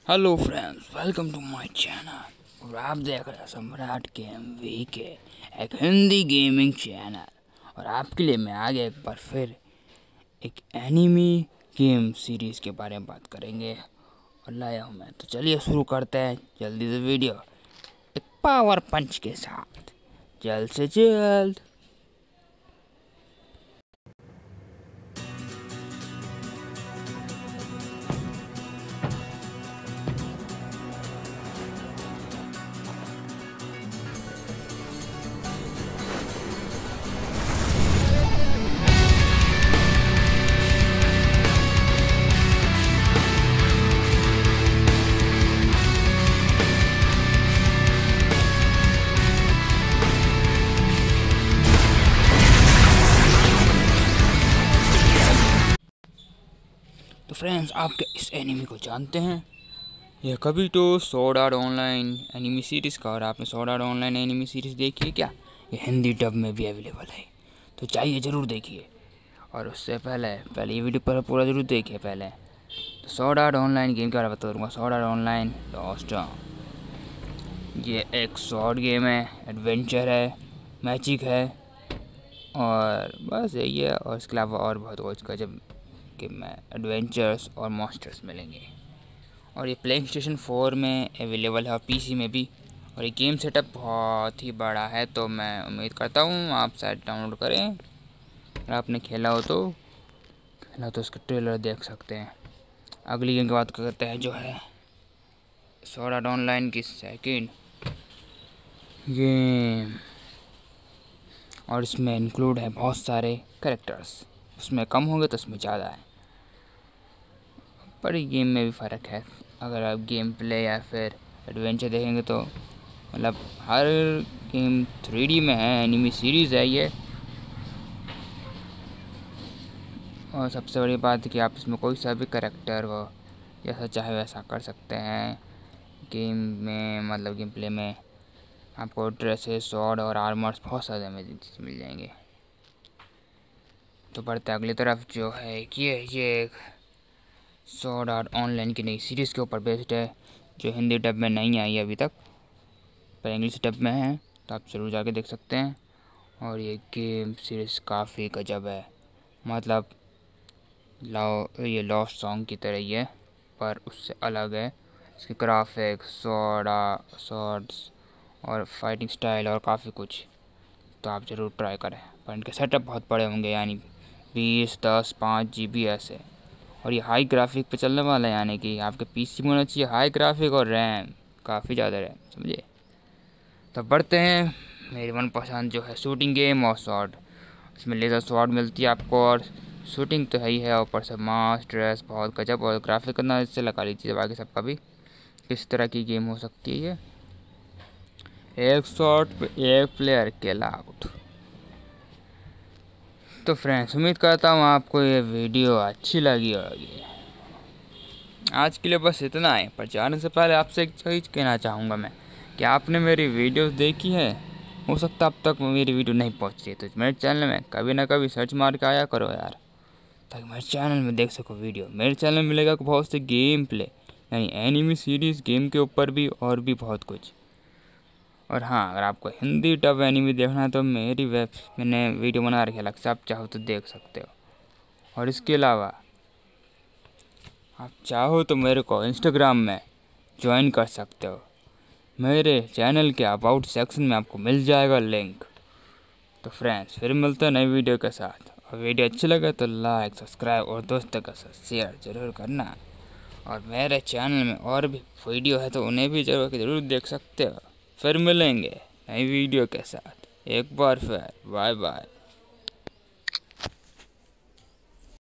Hello friends, welcome to my channel. और आप देख रहे हैं सम्राट गेम वीके, एक हिंदी गेमिंग चैनल। और आपके लिए मैं आ गया एक बार फिर एक एनिमी गेम सीरीज़ के बारे में बात करेंगे और लाया हूँ मैं। तो चलिए शुरू करते हैं जल्दी से वीडियो, एक पावर पंच के साथ, जल्द से जल्द। तो फ्रेंड्स, आपके इस एनिमी को जानते हैं? यह कभी तो Sword Art Online anime series का, और आपने Sword Art Online anime series देखी है क्या? ये हिंदी डब में भी अवेलेबल है, तो चाहिए ज़रूर देखिए। और उससे पहले ये वीडियो पर पूरा ज़रूर देखिए पहले। तो स्वॉर्ड आर्ट ऑनलाइन गेम के बारे में बता दूँगा। Sword Art Online lost arc, ये एक स्वॉर्ड गेम है, एडवेंचर है, मैजिक है, और बस यही है। और इसके अलावा और बहुत कुछ गजब गेम है, एडवेंचर्स और मॉन्स्टर्स मिलेंगे। और ये प्ले स्टेशन 4 में अवेलेबल है और पीसी में भी। और ये गेम सेटअप बहुत ही बड़ा है, तो मैं उम्मीद करता हूँ आप शायद डाउनलोड करें। अगर आपने खेला हो तो इसका ट्रेलर देख सकते हैं। अगली गेम की बात करते हैं, जो है स्वॉर्ड आर्ट ऑनलाइन की सेकंड गेम। और इसमें इंक्लूड है बहुत सारे कैरेक्टर्स, उसमें कम होंगे तो उसमें ज़्यादा है, पर गेम में भी फ़र्क है। अगर आप गेम प्ले या फिर एडवेंचर देखेंगे तो मतलब हर गेम 3D में है, एनिमी सीरीज़ है ये। और सबसे बड़ी बात है कि आप इसमें कोई सा भी कैरेक्टर हो, जैसा चाहे वैसा कर सकते हैं गेम में। मतलब गेम प्ले में आपको ड्रेसेस, स्वॉर्ड और आर्मर्स बहुत सारे अमेजिंग मिल जाएंगे। तो बढ़ते अगली तरफ, जो है ये स्वॉर्ड आर्ट ऑनलाइन की नई सीरीज़ के ऊपर बेस्ड है, जो हिंदी डब में नहीं आई अभी तक, पर इंग्लिश डब में है, तो आप ज़रूर जाके देख सकते हैं। और ये गेम सीरीज़ काफ़ी गजब है, मतलब ये लॉस्ट सॉन्ग की तरह ही है, पर उससे अलग है। इसके ग्राफिक्स, स्वॉर्ड्स और फाइटिंग स्टाइल और काफ़ी कुछ, तो आप ज़रूर ट्राई करें। पर इनके सेटअप बहुत बड़े होंगे, यानी 20, 10, 5 GB ऐसे। और ये हाई ग्राफिक पे चलने वाला है, यानी कि आपके पीसी में होना चाहिए हाई ग्राफिक और रैम काफ़ी ज़्यादा रैम, समझे। तो बढ़ते हैं मेरी मनपसंद, जो है शूटिंग गेम और स्वॉर्ड। इसमें लेज़र स्वॉर्ड मिलती है आपको, और शूटिंग तो है ही है, ऊपर से मास्क ड्रेस बहुत गजब, और ग्राफिक करना इससे लगा लीजिए बाकी सबका भी। किस तरह की गेम हो सकती है ये? एक शॉट पे एक प्लेयर केल आउट। तो फ्रेंड्स, उम्मीद करता हूँ आपको ये वीडियो अच्छी लगी होगी। आज के लिए बस इतना है, पर जाने से पहले आपसे एक चीज़ कहना चाहूँगा मैं, कि आपने मेरी वीडियोस देखी है। हो सकता अब तक मेरी वीडियो नहीं पहुँची है, तो मेरे चैनल में कभी ना कभी सर्च मार के आया करो यार, ताकि मेरे चैनल में देख सको वीडियो। मेरे चैनल में मिलेगा बहुत से गेम प्ले, यानी एनिमी सीरीज़ गेम के ऊपर भी, और भी बहुत कुछ। और हाँ, अगर आपको हिंदी डब एनिमी देखना है तो मैंने वीडियो बना रखी है अलग से, आप चाहो तो देख सकते हो। और इसके अलावा आप चाहो तो मेरे को इंस्टाग्राम में ज्वाइन कर सकते हो, मेरे चैनल के अबाउट सेक्शन में आपको मिल जाएगा लिंक। तो फ्रेंड्स, फिर मिलते हैं नई वीडियो के साथ। और वीडियो अच्छी लगे तो लाइक, सब्सक्राइब और दोस्तों के साथ शेयर ज़रूर करना। और मेरे चैनल में और भी वीडियो है, तो उन्हें भी ज़रूर देख सकते हो। फिर मिलेंगे नई वीडियो के साथ। एक बार फिर बाय बाय।